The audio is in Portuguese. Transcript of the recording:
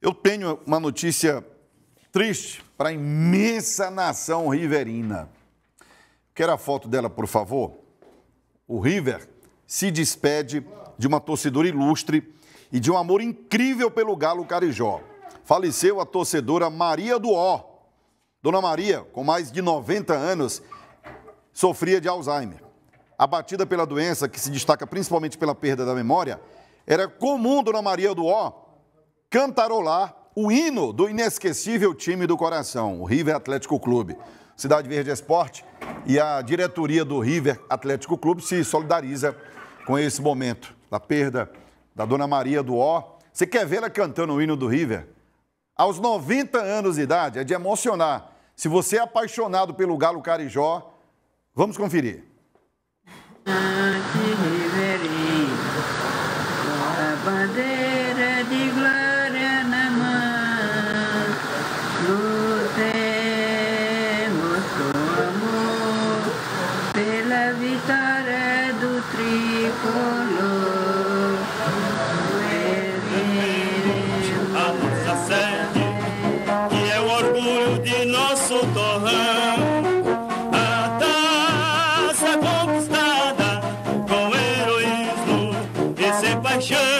Eu tenho uma notícia triste para a imensa nação riverina. Quer a foto dela, por favor? O River se despede de uma torcedora ilustre e de um amor incrível pelo Galo Carijó. Faleceu a torcedora Maria do Ó. Dona Maria, com mais de 90 anos, sofria de Alzheimer. Abatida pela doença, que se destaca principalmente pela perda da memória, era comum Dona Maria do Ó cantarolar o hino do inesquecível time do coração, o River Atlético Clube. Cidade Verde Esporte e a diretoria do River Atlético Clube se solidariza com esse momento da perda da Dona Maria do Ó. Você quer vê-la cantando o hino do River? Aos 90 anos de idade, é de emocionar. Se você é apaixonado pelo Galo Carijó, vamos conferir. Riverinho, a bandeira de glória na mão, lutemos com amor pela vitória do tricolor. A nossa sede, que é o orgulho de nosso torrão, a taça conquistada com heroísmo e sem paixão.